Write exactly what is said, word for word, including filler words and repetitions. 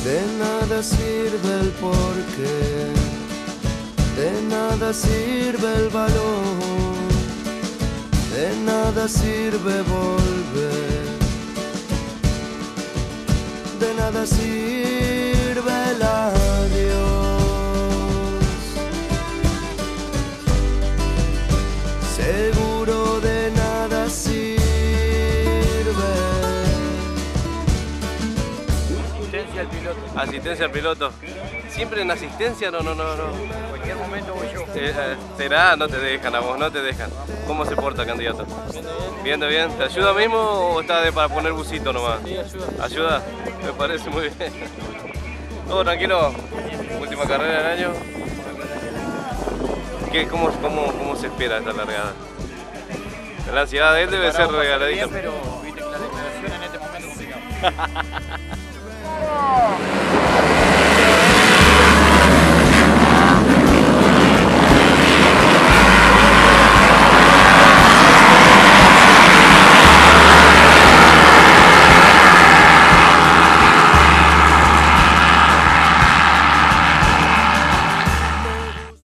De nada sirve el porqué, de nada sirve el valor, de nada sirve volver, de nada sirve el adiós. Seguro de nada sirve. Asistencia al piloto. Asistencia al piloto. ¿Siempre en asistencia? No, no, no, no. En cualquier momento voy yo. Eh, eh, ¿Será? No te dejan a vos, no te dejan. ¿Cómo se porta, candidato? Viendo bien. ¿Te ayuda mismo o está de para poner busito nomás? Sí, ayuda. ¿Ayuda? Me parece muy bien. ¿Todo tranquilo? Última carrera del año. ¿Qué, cómo, cómo, ¿Cómo se espera esta largada? La ansiedad de él debe ser regaladita. Pero viste que la declaración en este momento es complicada.